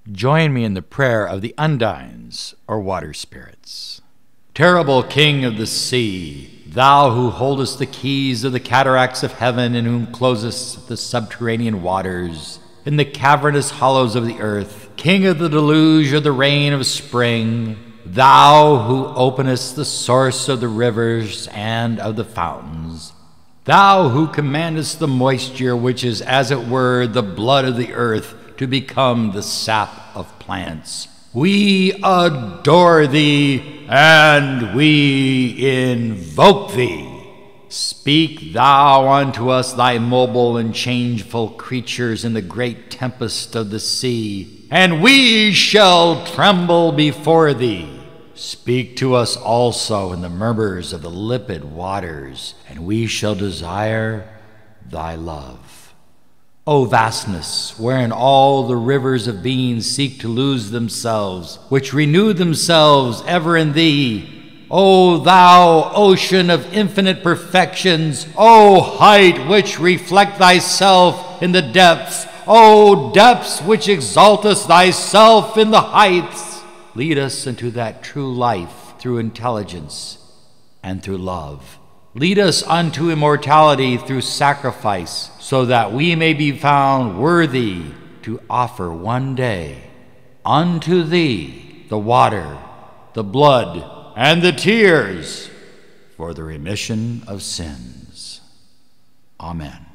Join me in the prayer of the Undines, or water spirits. Terrible King of the sea, thou who holdest the keys of the cataracts of heaven, and whom closest the subterranean waters in the cavernous hollows of the earth, King of the deluge or the rain of spring, thou who openest the source of the rivers and of the fountains, thou who commandest the moisture, which is as it were the blood of the earth, to become the sap of plants, we adore thee and we invoke thee. Speak thou unto us, thy mobile and changeful creatures, in the great tempest of the sea, and we shall tremble before thee. Speak to us also in the murmurs of the limpid waters, and we shall desire thy love. O vastness, wherein all the rivers of being seek to lose themselves, which renew themselves ever in thee, O thou ocean of infinite perfections, O height which reflect thyself in the depths, O depths which exaltest thyself in the heights, lead us into that true life through intelligence and through love. Lead us unto immortality through sacrifice, so that we may be found worthy to offer one day unto thee the water, the blood, and the tears for the remission of sins. Amen.